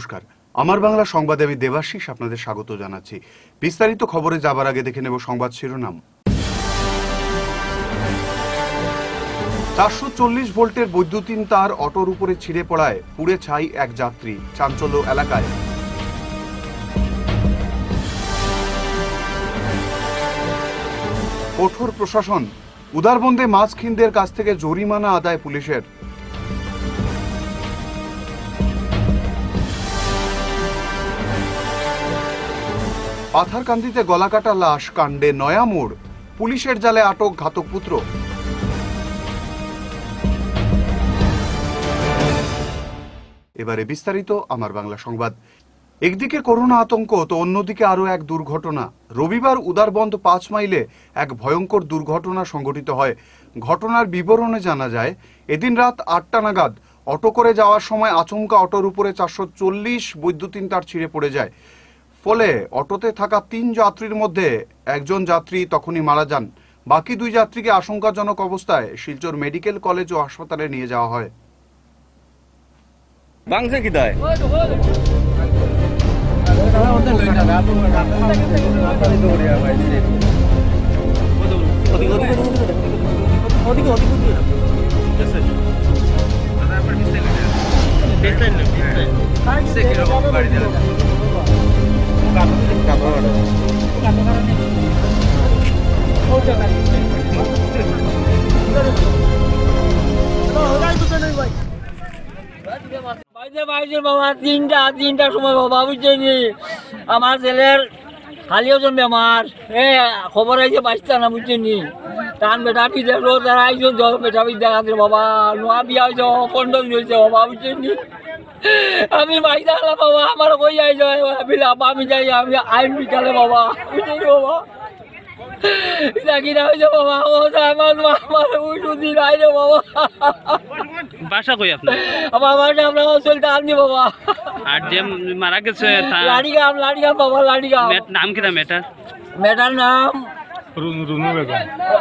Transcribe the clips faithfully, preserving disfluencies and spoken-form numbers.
নমস্কার, আমার বাংলা সংবাদে আমি দেবাশিস আপনাদের স্বাগত জানাচ্ছি। বিস্তারিত খবরে যাবার আগে দেখে নেব সংবাদ শিরোনাম। চারশো চল্লিশ ভোল্টের বৈদ্যুতিন তার অটোর উপরে ছিঁড়ে পড়ায় পুড়ে ছাই এক যাত্রী, চাঞ্চল্য এলাকায়। কঠোর প্রশাসন, উদারবন্দে মাস্কহীনদের কাছ থেকে জরিমানা আদায় পুলিশের। পাথারকান্দিতে গলাকাটা লাশ কাণ্ডে নয়া মোড়, পুলিশের জালে আটক ঘাতক পুত্র। এবারে বিস্তারিত আমার বাংলা সংবাদ। একদিকে করোনা আতঙ্ক তো অন্যদিকে আরো এক দুর্ঘটনা। রবিবার উদারবন্দ পাঁচ মাইলে এক ভয়ঙ্কর দুর্ঘটনা সংঘটিত হয়। ঘটনার বিবরণে জানা যায়, এদিন রাত আটটা নাগাদ অটো করে যাওয়ার সময় আচমকা অটোর উপরে চারশো চল্লিশ বৈদ্যুতিন তার ছিঁড়ে পড়ে যায়। ফলে অটোতে থাকা তিন যাত্রীর মধ্যে একজন যাত্রী তখনই মারা যান। বাকি দুই যাত্রীকে আশঙ্কাজনক অবস্থায় শিলচর মেডিকেল কলেজ ও হাসপাতালে নিয়ে যাওয়া হয়। বাংসে কি দায় বাবা তিনটা তিনটার সময় বাবা বুঝছেন, আমার ছেলের হালিও জন বেমার, এ খবর আইছে বাঁচতা না বুঝছেন। তার বেটা পিঠে তারা আইসো বেটা পিঠ দেখাতে বাবা নোয়া বিয়া হয়েছে পন্ডল হয়েছে বাবা বুঝছেন। আমি বাঁচতে গেলাম বাবা, আমার কই আইস আমি যাই, আমি আইন বিকালে বাবা বুঝছেন বাবা কিনা হয়েছে বাবা, আমার আমার ওষুধি নাই রে বাবা। বাসা কই আপনার? আমার বাসা আপনার চলতে আনছি বাবা। আর যে মারা গেছে লাড়িগাম লাড়িগাম বাবা লাড়িগাম। নাম কি? মেটার মেটার নাম রুনু বেগম।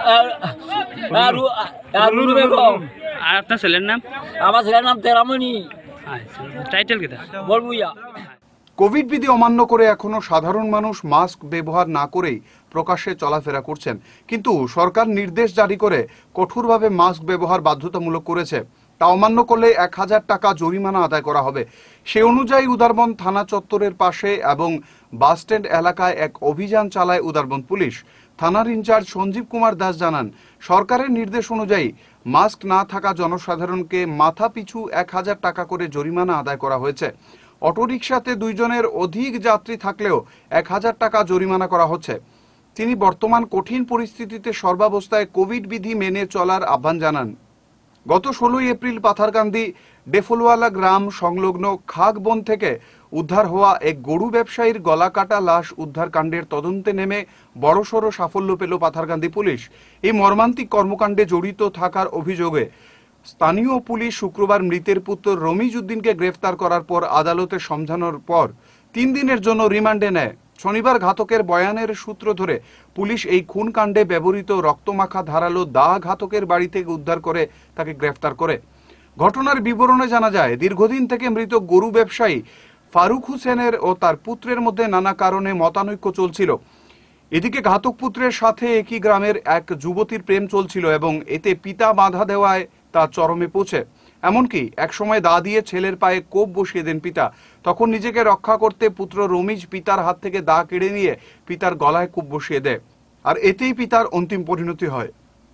রুনু বেগম। আর আপনার ছেলের নাম? আমার ছেলের নাম তেরামণি। টাইটেল কি? বলবুইয়া। কোভিড বিধি অমান্য করে এখনো সাধারণ মানুষ মাস্ক ব্যবহার না করেই প্রকাশ্যে চলাফেরা করছেন, কিন্তু সরকার নির্দেশ জারি করে কঠোরভাবে মাস্ক ব্যবহার বাধ্যতামূলক করেছে। তা অমান্য করলে এক হাজার টাকা জরিমানা আদায় করা হবে। সে অনুযায়ী উদারবন্দ থানা চত্বরের পাশে এবং বাসস্ট্যান্ড এলাকায় এক অভিযান চালায় উদারবন্দ পুলিশ। থানার ইনচার্জ সঞ্জীব কুমার দাস জানান, সরকারের নির্দেশ অনুযায়ী মাস্ক না থাকা জনসাধারণকে মাথা পিছু এক হাজার টাকা করে জরিমানা আদায় করা হয়েছে। অটোরিকশাতে দুইজনের অধিক যাত্রী থাকলেও এক হাজার টাকা জরিমানা করা হচ্ছে। তিনি বর্তমান কঠিন পরিস্থিতিতে সর্বাবস্থায় কোভিড বিধি মেনে চলার আহ্বান জানান। গত ষোলোই এপ্রিল পাথারকান্দি ডেফলওয়ালা গ্রাম সংলগ্ন খাগবন থেকে উদ্ধার হওয়া এক গরু ব্যবসায়ীর গলাকাটা লাশ উদ্ধার কাণ্ডের তদন্তে নেমে বড়সড় সাফল্য পেল পাথারকান্দি পুলিশ। এই মর্মান্তিক কর্মকাণ্ডে জড়িত থাকার অভিযোগে স্থানীয় পুলিশ শুক্রবার মৃতের পুত্র রমিজ উদ্দিনকে গ্রেফতার করার পর আদালতে সমঝানোর পর তিন দিনের জন্য রিমান্ডে নেয়। শনিবার ঘাতকের বয়ানের সূত্র ধরে পুলিশ এই খুন কাণ্ডে ব্যবহৃত রক্তমাখা ধারালো দা ঘাতকের বাড়ি থেকে উদ্ধার করে তাকে গ্রেফতার করে। ঘটনার বিবরণে জানা যায়, দীর্ঘদিন থেকে মৃত গরু ব্যবসায়ী ফারুক হোসেনের ও তার পুত্রের মধ্যে নানা কারণে মতানৈক্য চলছিল। এদিকে ঘাতক পুত্রের সাথে একই গ্রামের এক যুবতীর প্রেম চলছিল এবং এতে পিতা বাধা দেওয়ায় তা চরমে পৌঁছে। এমনকি একসময় দা দিয়ে ছেলের পায়ে কোপ বসিয়ে দেন পিতা। তখন নিজেকে রক্ষা করতে পুত্র রমিজ পিতার হাত থেকে দা কেড়ে নিয়ে পিতার গলায় কোপ বসিয়ে দেয়, আর এতেই পিতার অন্তিম পরিণতি হয়।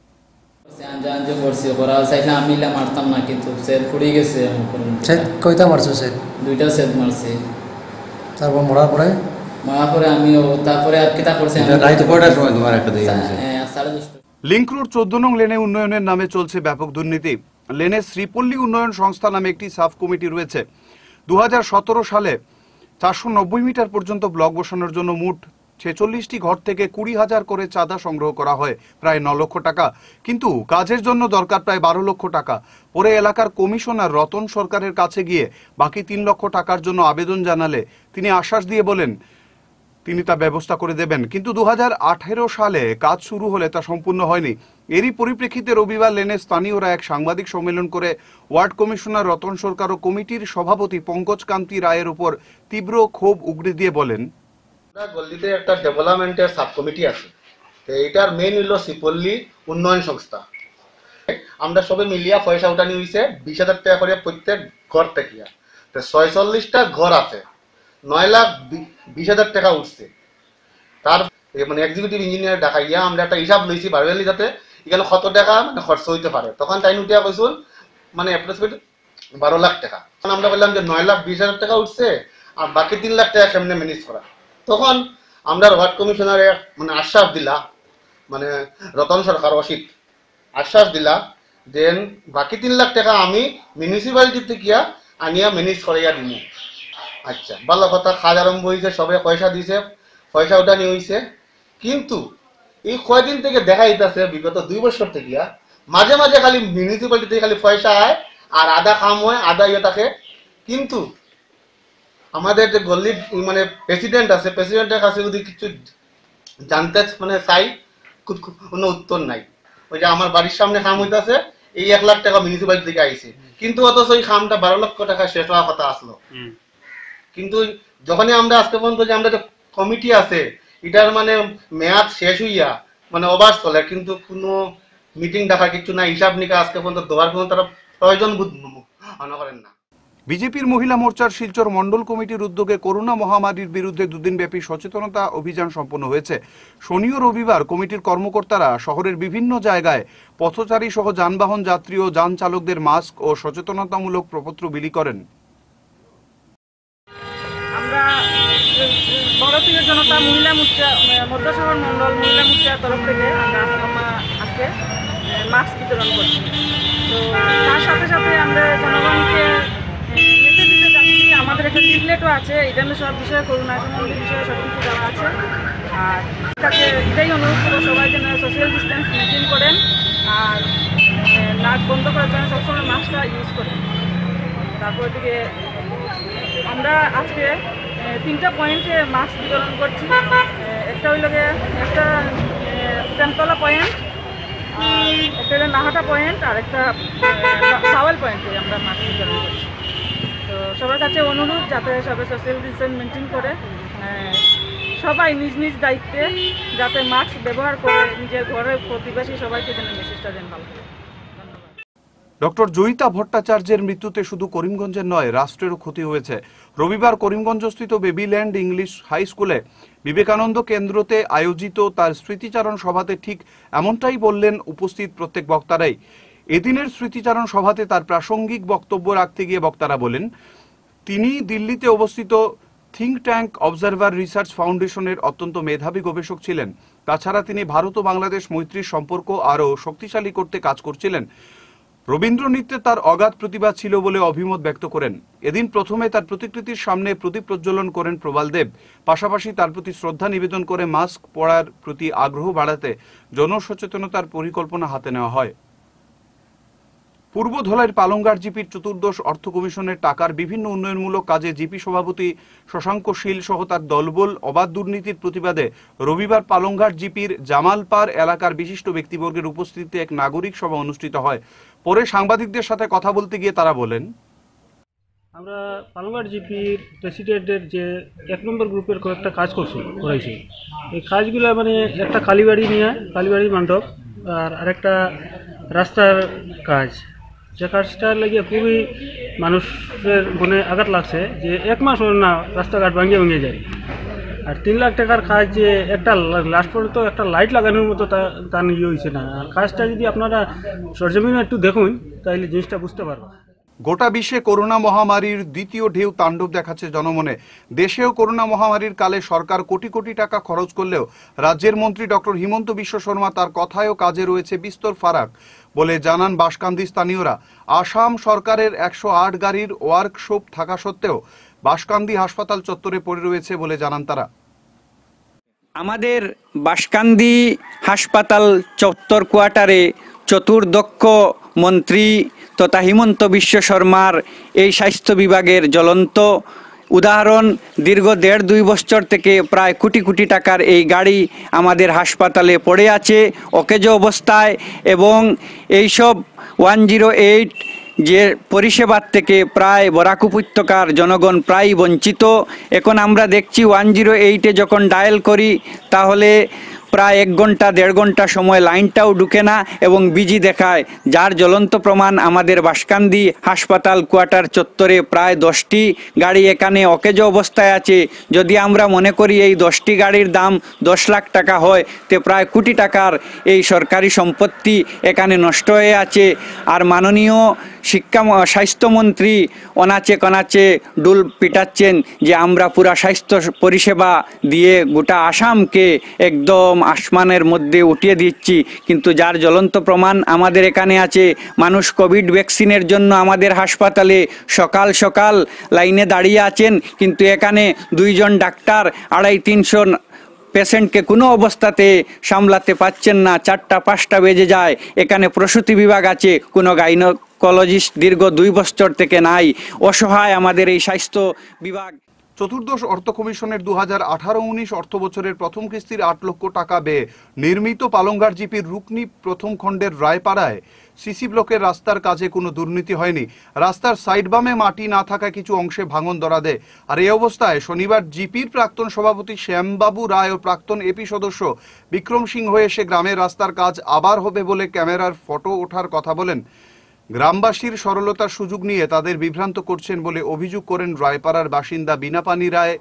লিংক রোড চোদ্দ নং লেনে উন্নয়নের নামে চলছে ব্যাপক দুর্নীতি। লেনে শ্রীপল্লী উন্নয়ন সংস্থা নামে একটি সাব কমিটি রয়েছে। দু হাজার সতেরো সালে চারশো নব্বই মিটার পর্যন্ত ব্লক বসানোর জন্য মোট ছেচল্লিশটি ঘর থেকে কুড়ি হাজার করে চাঁদা সংগ্রহ করা হয়, প্রায় ন লক্ষ টাকা। কিন্তু কাজের জন্য দরকার প্রায় বারো লক্ষ টাকা। পরে এলাকার কমিশনার রতন সরকারের কাছে গিয়ে বাকি তিন লক্ষ টাকার জন্য আবেদন জানালে তিনি আশ্বাস দিয়ে বলেন, তিনি তা ব্যবস্থা করে দেবেন। কিন্তু দু হাজার আঠেরো সালে কাজ শুরু হলে তা সম্পূর্ণ হয়নি। এরই পরিপ্রেক্ষিতে রবিবার লেনে স্থানীয়রা এক সাংবাদিক সম্মেলন করে ওয়ার্ড কমিশনার রতন সরকার ও কমিটির সভাপতি পঙ্কজ কান্তি রায়ের উপর তীব্র ক্ষোভ উগড়ে দিয়ে বলেন, গল্লিতে একটা ডেভেলপমেন্টের সাব কমিটি আছে, তো এটার মেইন হলো সিপল্লী উন্নয়ন সংস্থা। আমরা সবে মিলিয়া পয়সা উঠানি হয়েছে বিশ হাজার টাকা করে প্রত্যেক ঘর থেকে। তো ছয়চল্লিশটা ঘর আছে, নয় লাখ বিশ হাজার টাকা উঠছে। তার মানে এক্সিকিউটিভ ইঞ্জিনিয়ার দেখাইয়া আমরা একটা হিসাব লইছি বারবেলি, যাতে এখানে কত টাকা মানে খরচ হইতে পারে। তখন তাই উঠিয়া কইসুন মানে অ্যাপ্রক্সিমেট বারো লাখ টাকা। আমরা বললাম যে নয় লাখ বিশ হাজার টাকা উঠছে, আর বাকি তিন লাখ টাকা কেমনে ম্যানেজ করা। তখন আমরা ওয়ার্ড কমিশনারে মানে আশ্বাস দিলা, মানে রতন সরকার অসিত আশ্বাস দিলা যে বাকি তিন লাখ টাকা আমি মিউনিসিপ্যালিটি থেকে আনিয়া ম্যানেজ করাইয়া দিব। আচ্ছা ভালো কথা, কাজ আরম্ভ হয়েছে, সবে পয়সা দিছে, পয়সা উঠানি হয়েছে। কিন্তু এই কয়দিন থেকে দেখা যাইতেছে বিগত দুই বছর থেকে মাঝে মাঝে খালি মিউনিসিপ্যালিটি থেকে খালি পয়সা আয় আর আধা কাম হয়, আধা ইয়ে থাকে। কিন্তু আমাদের যে গল্লির মানে প্রেসিডেন্ট আছে, প্রেসিডেন্টের কাছে যদি কিছু জানতে মানে চাই, কোনো উত্তর নাই। ওই যে আমার বাড়ির সামনে কাম হইতেছে, এই এক লাখ টাকা মিউনিসিপ্যালিটি থেকে আইছে, কিন্তু অথচ ওই কামটা বারো লক্ষ টাকা শেষ হওয়ার কথা আসলো। কিন্তু যখনই আমরা আজকে পর্যন্ত যে আমরা যে কমিটি আছে এটার মানে মেয়াদ শেষ হইয়া মানে ওভার চলে, কিন্তু কোনো মিটিং ডাকার কিছু না, হিসাব নিকা আজকে পর্যন্ত দেওয়ার কোনো তারা প্রয়োজন বোধ মনে করেন না। বিজেপির মহিলা মোর্চার শিলচর মন্ডল কমিটির উদ্যোগে করোনা মহামারীর বিরুদ্ধে দুদিনব্যাপী সচেতনতা অভিযান সম্পন্ন হয়েছে। শনি ও রবিবার কমিটির কর্মকর্তারা শহরের বিভিন্ন জায়গায় পথচারী সহ যানবাহন যাত্রী ও যান চালকদের মাস্ক ও সচেতনতামূলক প্রপত্র বিলি করেন। আমরা ভারতীয় জনতা মহিলা মোর্চা মধ্য শহর মন্ডল মহিলা মোর্চার তরফ থেকে আমরা আজকে মাস্ক বিতরণ করছি। তো তার সাথে সাথে আমরা জনগণকে মেসেজ দিতে চাচ্ছি, আমাদের একটা লিফলেটও আছে, এটা সব বিষয়ে করোনা সম্বন্ধে বিষয়ে সব কিছু দেওয়া আছে। আর কাছে এটাই অনুরোধ করবো সবাই যেন সোশ্যাল ডিস্টেন্স মেনটেন করেন আর নাক বন্ধ করার জন্য সবসময় মাস্কটা ইউজ করেন। তারপর থেকে আমরা আজকে তিনটা পয়েন্টে মাস্ক বিতরণ করছি। একটা হইল গিয়ে একটা প্রেমতলা পয়েন্ট, একটা হলো নাহাটা পয়েন্ট, আর একটা সাওয়াল পয়েন্টে আমরা মাস্ক বিতরণ করছি। তো সবার কাছে অনুরোধ যাতে সবাই সোশ্যাল ডিস্টেন্স মেনটেন করে, সবাই নিজ নিজ দায়িত্বে যাতে মাস্ক ব্যবহার করে নিজের ঘরের প্রতিবেশী সবাইকে যেন মেসেজটা দেন ভালো। ডক্টর জয়িতা ভট্টাচার্যের মৃত্যুতে শুধু করিমগঞ্জের নয়, রাষ্ট্রেরও ক্ষতি হয়েছে। রবিবার করিমগঞ্জস্থিত বেবিল্যান্ড ইংলিশ হাই স্কুলে বিবেকানন্দ কেন্দ্রতে আয়োজিত তার স্মৃতিচারণ সভাতে ঠিক এমনটাই বললেন উপস্থিত প্রত্যেক বক্তারাই। এদিনের স্মৃতিচারণ সভাতে তার প্রাসঙ্গিক বক্তব্য রাখতে গিয়ে বক্তারা বলেন, তিনি দিল্লিতে অবস্থিত থিঙ্ক ট্যাঙ্ক অবজারভার রিসার্চ ফাউন্ডেশনের অত্যন্ত মেধাবী গবেষক ছিলেন। তাছাড়া তিনি ভারত ও বাংলাদেশ মৈত্রীর সম্পর্ক আরও শক্তিশালী করতে কাজ করছিলেন। রবীন্দ্র নৃত্যে তার অগাধ প্রতিভা ছিল বলে অভিমত ব্যক্ত করেন। এদিন প্রথমে তার প্রতিকৃতির সামনে প্রদীপ প্রজ্বলন করেন প্রবাল দেব। পাশাপাশি তার প্রতি শ্রদ্ধা নিবেদন করে মাস্ক পরার প্রতি আগ্রহ বাড়াতে জনসচেতনতার পরিকল্পনা হাতে নেওয়া হয়। পূর্ব ধলাইয়ের পালংঘাট জিপির চতুর্দশ অর্থ কমিশনের টাকার বিভিন্ন উন্নয়নমূলক কাজে জিপি সভাপতি শশাঙ্ক শীল সহ তার দলবল অবাধ দুর্নীতির প্রতিবাদে রবিবার পালংঘাট জিপির জামালপাড় এলাকার বিশিষ্ট ব্যক্তিবর্গের উপস্থিতিতে এক নাগরিক সভা অনুষ্ঠিত হয়। পরে সাংবাদিকদের সাথে কথা বলতে গিয়ে তারা বলেন, আমরা পালংঘাট জিপির প্রেসিডেন্টের যে এক নম্বর গ্রুপের কয়েকটা কাজ করছি করাইছি, এই কাজগুলো মানে একটা কালীবাড়ি নিয়ে কালীবাড়ি মণ্ডপ আর আরেকটা রাস্তার কাজ, যে কাজটার লাগিয়ে খুবই মানুষের মনে আঘাত লাগছে যে এক মাস হল না রাস্তাঘাট ভাঙিয়ে ভেঙে যায়। আর তিন লাখ টাকার কাজ যে একটা লাস্ট পর্যন্ত একটা লাইট লাগানোর মতো তা তার ইয়ে হয়েছে না। আর কাজটা যদি আপনারা সরজমিনে একটু দেখুন তাহলে জিনিসটা বুঝতে পারবেন। গোটা বিশ্বে করোনা মহামারীর দ্বিতীয় ঢেউ তাণ্ডব দেখাচ্ছে জনমনে। দেশেও করোনা মহামারীর কালে সরকার কোটি কোটি টাকা খরচ করলেও রাজ্যের মন্ত্রী ডক্টর হিমন্ত বিশ্ব শর্মা তার কথায় ও কাজে রয়েছে বিস্তর ফারাক বলে জানান বাঁশকান্দি স্থানীয়রা। আসাম সরকারের একশো আট গাড়ির ওয়ার্কশপ থাকা সত্ত্বেও বাঁশকান্দি হাসপাতাল চত্বরে পড়ে রয়েছে বলে জানান তারা। আমাদের বাঁশকান্দি হাসপাতাল চত্বর কোয়ার্টারে চতুর্দক্ষ মন্ত্রী তথা হিমন্ত বিশ্ব শর্মার এই স্বাস্থ্য বিভাগের জ্বলন্ত উদাহরণ, দীর্ঘ দেড় দুই বছর থেকে প্রায় কোটি কোটি টাকার এই গাড়ি আমাদের হাসপাতালে পড়ে আছে অকেজো অবস্থায়, এবং এইসব ওয়ান জিরো এইট যে পরিষেবার থেকে প্রায় বরাক উপত্যকার জনগণ প্রায় বঞ্চিত। এখন আমরা দেখছি ওয়ান জিরো এইটে যখন ডায়াল করি তাহলে প্রায় এক ঘন্টা দেড় ঘন্টা সময় লাইনটাও ঢুকে না এবং বিজি দেখায়, যার জ্বলন্ত প্রমাণ আমাদের বাঁশকান্দি হাসপাতাল কোয়ার্টার চত্বরে প্রায় দশটি গাড়ি এখানে অকেজো অবস্থায় আছে। যদি আমরা মনে করি এই দশটি গাড়ির দাম দশ লাখ টাকা হয়, তে প্রায় কোটি টাকার এই সরকারি সম্পত্তি এখানে নষ্ট হয়ে আছে। আর মাননীয় শিক্ষা স্বাস্থ্যমন্ত্রী অনাচে কনাচে ডুল পিটাচ্ছেন যে আমরা পুরা স্বাস্থ্য পরিষেবা দিয়ে গোটা আসামকে একদম আসমানের মধ্যে উঠিয়ে দিচ্ছি, কিন্তু যার জ্বলন্ত প্রমাণ আমাদের এখানে আছে। মানুষ কোভিড ভ্যাকসিনের জন্য আমাদের হাসপাতালে সকাল সকাল লাইনে দাঁড়িয়ে আছেন, কিন্তু এখানে দুইজন ডাক্তার আড়াই তিনশো পেশেন্টকে কোনো অবস্থাতে সামলাতে পারছেন না। চারটা পাঁচটা বেজে যায়। এখানে প্রসূতি বিভাগ আছে, কোনো গাইনোকোলজিস্ট দীর্ঘ দুই বছর থেকে নাই। অসহায় আমাদের এই স্বাস্থ্য বিভাগ। চতুর্দশ অর্থ কমিশনের দু হাজার আঠারো উনিশ অর্থ বছরের প্রথম কিস্তির আট লক্ষ টাকা ব্যয়ে নির্মিত পালংঘাট জিপির রুকনি প্রথম খণ্ডের রায়পাড়ায় সিসি ব্লকের রাস্তার কাজে কোনো দুর্নীতি হয়নি। রাস্তার সাইড বামে মাটি না থাকায় কিছু অংশে ভাঙন ধরা দেয়। আর এই অবস্থায় শনিবার জিপির প্রাক্তন সভাপতি শ্যামবাবু রায় ও প্রাক্তন এপি সদস্য বিক্রম সিংহ এসে গ্রামের রাস্তার কাজ আবার হবে বলে ক্যামেরার ফটো ওঠার কথা বলেন। গ্রামবাসীর সরলতার সুযোগ নিয়ে তাদের বিভ্রান্ত করছেন বলে অভিযোগ করেন রায়পাড়ার বাসিন্দা বিনাপানি রায়,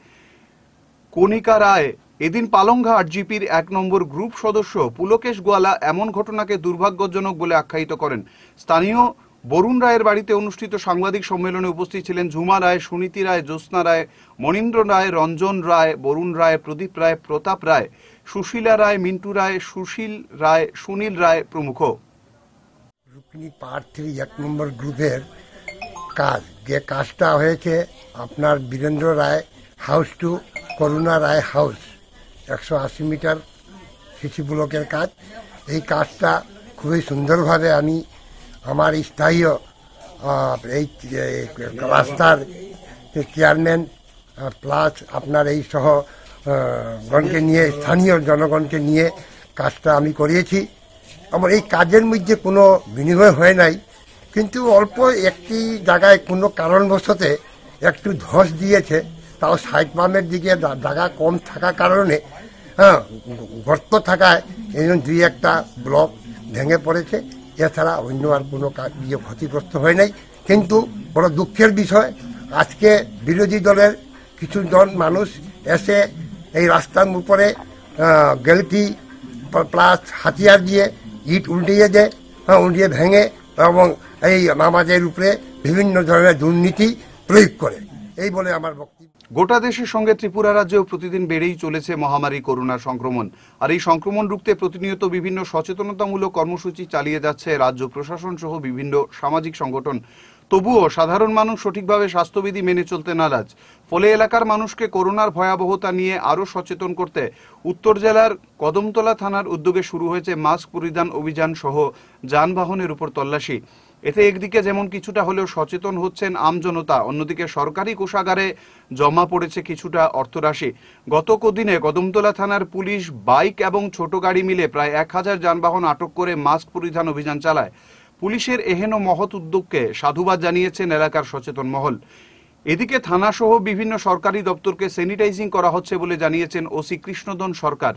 কণিকা রায়। এদিন পালংঘাট জিপির এক নম্বর গ্রুপ সদস্য পুলকেশ গোয়ালা এমন ঘটনাকে দুর্ভাগ্যজনক বলে আখ্যায়িত করেন। স্থানীয় বরুণ রায়ের বাড়িতে অনুষ্ঠিত সাংবাদিক সম্মেলনে উপস্থিত ছিলেন ঝুমা রায়, সুনীতি রায়, জ্যোৎস্না রায়, মনীন্দ্র রায়, রঞ্জন রায়, বরুণ রায়, প্রদীপ রায়, প্রতাপ রায়, সুশীলা রায়, মিন্টু রায়, সুশীল রায়, সুনীল রায় প্রমুখ। রুকনি পার্ট থ্রি এক নম্বর গ্রুপের কাজ, যে কাজটা হয়েছে আপনার Birendra Roy house to Karuna Roy house, একশো আশি মিটার সিসি ব্লকের কাজ। এই কাজটা খুবই সুন্দরভাবে আমি আমার স্থায়ী এই রাস্তার চেয়ারম্যান প্লাস আপনার এই সহ গণকে নিয়ে স্থানীয় জনগণকে নিয়ে কাজটা আমি করিয়েছি। আমার এই কাজের মধ্যে কোনো বিনিময় হয় নাই, কিন্তু অল্প একটি জায়গায় কোনো কারণবশতে একটু ধস দিয়েছে, তাও সাইড বামের দিকে জায়গা কম থাকার কারণে হ্যাঁ গর্ত থাকায় এই দুই একটা ব্লক ভেঙে পড়েছে। এছাড়া অন্য আর কোনো ইয়ে ক্ষতিগ্রস্ত হয় নাই। কিন্তু বড় দুঃখের বিষয়, আজকে বিরোধী দলের কিছুজন মানুষ এসে এই রাস্তার উপরে গেলকি প্লাস হাতিয়ার দিয়ে ইট উল্টিয়ে দেয়, হ্যাঁ উল্টিয়ে ভেঙে এবং এই আমাদের উপরে বিভিন্ন ধরনের দুর্নীতি প্রয়োগ করে, এই বলে আমার বক্তব্য। গোটা দেশের সঙ্গে ত্রিপুরা রাজ্যেও প্রতিদিন বেড়েই চলেছে মহামারী করোনার সংক্রমণ। আর এই সংক্রমণ রুখতে প্রতিনিয়ত বিভিন্ন সচেতনতামূলক কর্মসূচি চালিয়ে যাচ্ছে রাজ্য প্রশাসন সহ বিভিন্ন সামাজিক সংগঠন। তবুও সাধারণ মানুষ সঠিকভাবে স্বাস্থ্যবিধি মেনে চলতে নারাজ। ফলে এলাকার মানুষকে করোনার ভয়াবহতা নিয়ে আরও সচেতন করতে উত্তর জেলার কদমতলা থানার উদ্যোগে শুরু হয়েছে মাস্ক পরিধান অভিযান সহ যানবাহনের উপর তল্লাশি। এতে একদিকে যেমন কিছুটা হলেও সচেতন হচ্ছেন আমজনতা, অন্যদিকে সরকারি কোষাগারে জমা পড়েছে কিছুটা অর্থরাশি। গত কদিনে কদমতলা থানার পুলিশ বাইক এবং ছোট গাড়ি মিলে প্রায় এক হাজার যানবাহন আটক করে মাস্ক পরিধান অভিযান চালায়। পুলিশের এহেন মহৎ উদ্যোগকে সাধুবাদ জানিয়েছেন এলাকার সচেতন মহল। এদিকে থানাসহ বিভিন্ন সরকারি দপ্তরকে স্যানিটাইজিং করা হচ্ছে বলে জানিয়েছেন ওসি কৃষ্ণদন সরকার।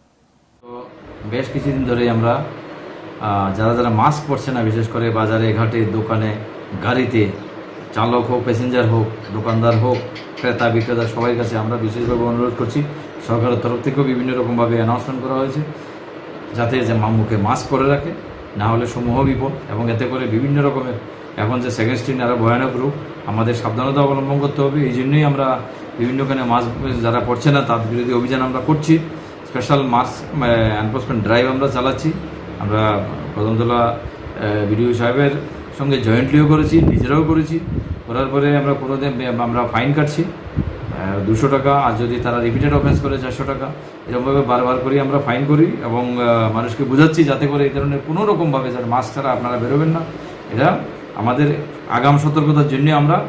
বেশ কিছুদিন ধরে আমরা যারা যারা মাস্ক পরছে না, বিশেষ করে বাজারে ঘাটে দোকানে গাড়িতে চালক হোক, প্যাসেঞ্জার হোক, দোকানদার হোক, ক্রেতা বিক্রেতা সবাই কাছে আমরা বিশেষভাবে অনুরোধ করছি। সরকারের তরফ থেকেও বিভিন্ন রকমভাবে অ্যানাউন্সমেন্ট করা হয়েছে যাতে যে মুখে মাস্ক পরে রাখে, না হলে সমূহ বিপদ। এবং এতে করে বিভিন্ন রকমের এখন যে সেকেন্ড স্ট্রিন আরও ভয়ানক রূপ, আমাদের সাবধানতা অবলম্বন করতে হবে। এই জন্যই আমরা বিভিন্নখানে মাস্ক যারা পড়ছে না তার বিরোধী অভিযান আমরা করছি। স্পেশাল মাস্ক এনফোর্সমেন্ট ড্রাইভ আমরা চালাচ্ছি। আমরা কদমতলা বিডিও সাহেবের সঙ্গে জয়েন্টলিও করেছি, নিজেরাও করেছি। করার পরে আমরা কোনো দিন আমরা ফাইন কাটছি দুশো টাকা, আর যদি তারা রিপিটেড অফেন্স করে চারশো টাকা, এরকমভাবে বারবার করে আমরা ফাইন করি এবং মানুষকে বোঝাচ্ছি যাতে করে এই ধরনের কোনো রকমভাবে যারা মাস্ক ছাড়া আপনারা বেরোবেন না। এটা আমাদের আগাম সতর্কতার জন্য আমরা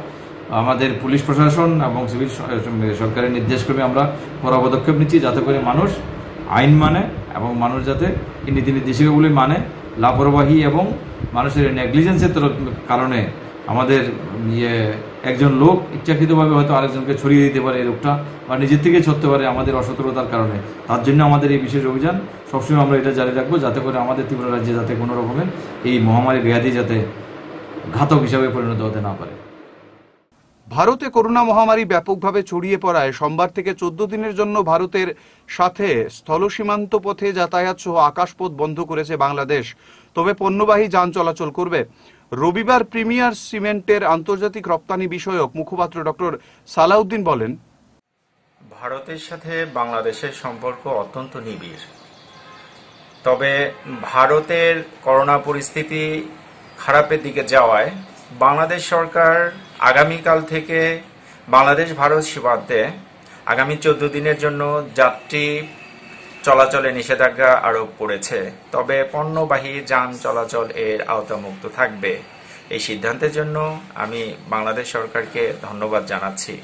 আমাদের পুলিশ প্রশাসন এবং সিভিল সরকারের নির্দেশক্রমে আমরা কড়া পদক্ষেপ নিচ্ছি যাতে করে মানুষ আইন মানে এবং মানুষ যাতে এই নীতি নির্দেশিকাগুলি মানে লাপরবাহি এবং মানুষের নেগলিজেন্সের কারণে আমাদের ইয়ে একজন লোক ইচ্ছাকৃতভাবে হয়তো আরেকজনকে ছড়িয়ে দিতে পারে এই রোগটা বা নিজের থেকে ছড়তে পারে আমাদের অসতর্কতার কারণে। তার জন্য আমাদের এই বিশেষ অভিযান সবসময় আমরা এটা জারি রাখবো যাতে করে আমাদের ত্রিপুরা রাজ্যে যাতে কোনো রকমের এই মহামারী ব্যাধি যাতে ঘাতক হিসাবে পরিণত হতে না পারে। ভারতে করোনা মহামারী ব্যাপকভাবে ছড়িয়ে পড়ায় সোমবার থেকে চোদ্দ দিনের জন্য ভারতের সাথে স্থল সীমান্ত পথে যাতায়াত সহ আকাশপথ বন্ধ করেছে বাংলাদেশ, তবে পণ্যবাহী যান চলাচল করবে। রবিবার প্রিমিয়ার সিমেন্টের আন্তর্জাতিক রপ্তানি বিষয়ক মুখপাত্র ডক্টর সালাউদ্দিন বলেন, ভারতের সাথে বাংলাদেশের সম্পর্ক অত্যন্ত নিবিড়, তবে ভারতের করোনা পরিস্থিতি খারাপের দিকে যাওয়ায় বাংলাদেশ সরকার আগামীকাল থেকে বাংলাদেশ ভারত সীমান্তে আগামী চোদ্দ দিনের জন্য যাত্রী চলাচলে নিষেধাজ্ঞা আরোপ করেছে, তবে পণ্যবাহী যান চলাচল এর আওতামুক্ত থাকবে। এই সিদ্ধান্তের জন্য আমি বাংলাদেশ সরকারকে ধন্যবাদ জানাচ্ছি।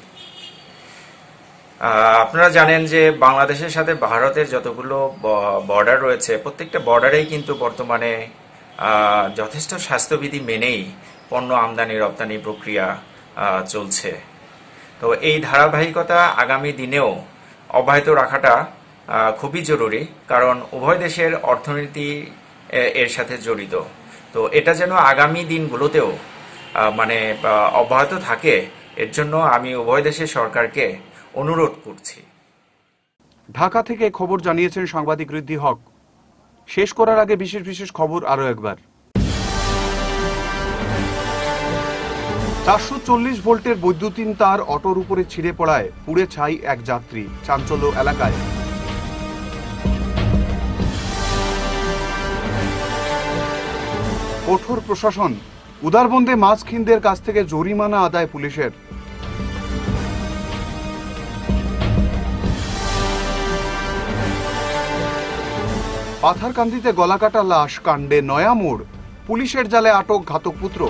আপনারা জানেন যে বাংলাদেশের সাথে ভারতের যতগুলো বর্ডার রয়েছে প্রত্যেকটা বর্ডারেই কিন্তু বর্তমানে যথেষ্ট স্বাস্থ্যবিধি মেনেই পণ্য আমদানি রপ্তানি প্রক্রিয়া চলছে। তো এই ধারাবাহিকতা আগামী দিনেও অব্যাহত রাখাটা খুবই জরুরি, কারণ উভয় দেশের অর্থনীতি এর সাথে জড়িত। তো এটা যেন আগামী দিনগুলোতেও মানে অব্যাহত থাকে, এর জন্য আমি উভয় দেশের সরকারকে অনুরোধ করছি। ঢাকা থেকে খবর জানিয়েছেন সাংবাদিক ঋদ্ধি হক। শেষ করার আগে বিশেষ বিশেষ খবর আরো একবার। চারশো চল্লিশ ভোল্টের বৈদ্যুতিন তার অটোর উপরে ছিঁড়ে পড়ায় পুড়ে ছাই এক যাত্রী, চাঞ্চল্য এলাকায়। কঠোর প্রশাসন, উদারবন্দে মাস্কহীনদের কাছ থেকে জরিমানা আদায় পুলিশের। পাথারকান্দিতে গলাকাটা লাশ কাণ্ডে নয়া মোড়, পুলিশের জালে আটক ঘাতক পুত্র।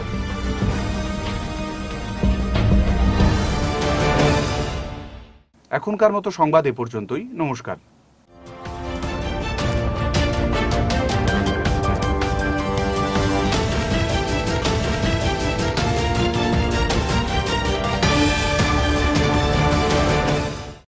এখনকার মতো সংবাদ এ পর্যন্তই। নমস্কার।